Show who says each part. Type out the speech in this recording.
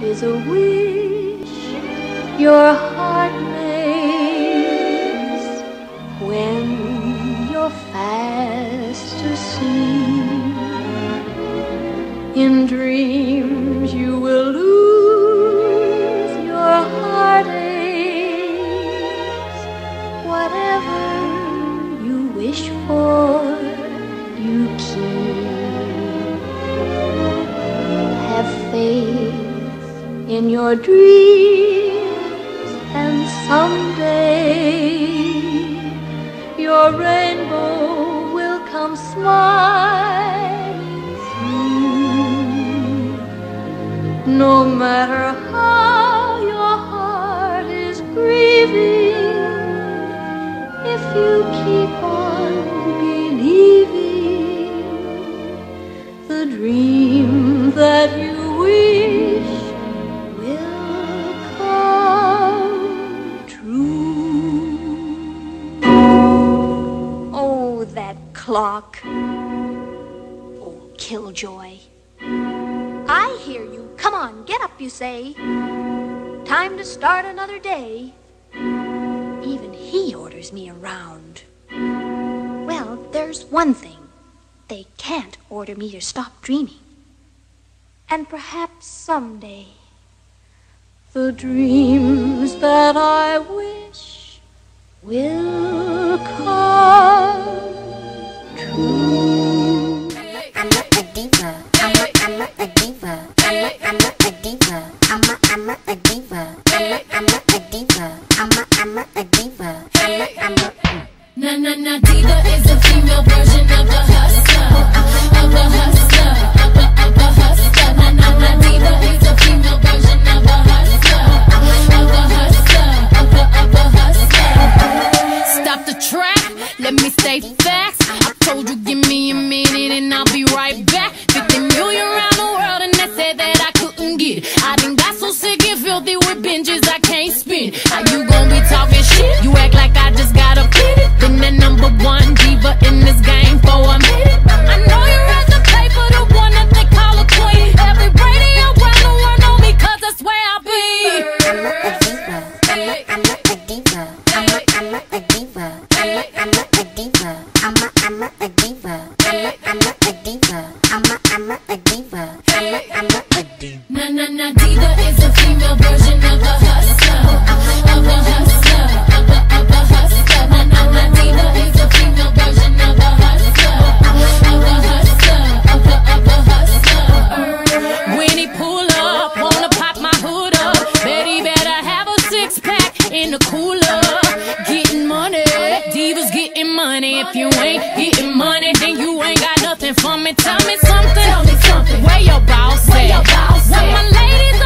Speaker 1: is a wish your heart makes when you're fast asleep. In dreams you will lose your heartaches. Whatever you wish for, you keep. Have faith in your dreams, and someday your rainbow will come smiling through. No matter how your heart is grieving, if you keep on believing, the dream that you wish will come true. Oh, that clock. Oh, killjoy. I hear you. Come on, get up, you say. Time to start another day. Even he orders me around. Well, there's one thing. They can't order me to stop dreaming. And perhaps someday, the dreams that I wish will come true.
Speaker 2: I'm a diva. I'm a diva. I'm a diva. I'm a diva. I'm a diva. I'm a diva.
Speaker 3: Na diva is a female version of a hustler, of a hustler, of a hustler. Na diva is a female version of a hustler, of a hustler, of a hustler. Stop the track, let me state facts. I told you give me a minute and I'll be right back. 50 million around the world and they said that I couldn't get it. I done got so sick and filthy with binges I can't spin. How you gon' be talking shit? You act like I just got a pity. Been the number one diva in this game for a minute. I know you're at the pay for the one that they call a queen. Every radio around the world know me 'cause that's where I be.
Speaker 2: I'm a diva. I'm a diva. I'm a diva. I'm a diva. I'm a diva. I'm a diva. I'm a diva. I'm a diva.
Speaker 3: Na diva is a female version of a hustler, of a hustler, of a hustler. Na diva is a female version of a hustler, of a hustler, of a hustler. When he pull up, wanna pop my hood up. Betty better have a 6-pack in the cooler. Getting money, divas getting money. If you ain't getting money, then you ain't got nothing for me. Tell me something. Where your boss at? Where my ladies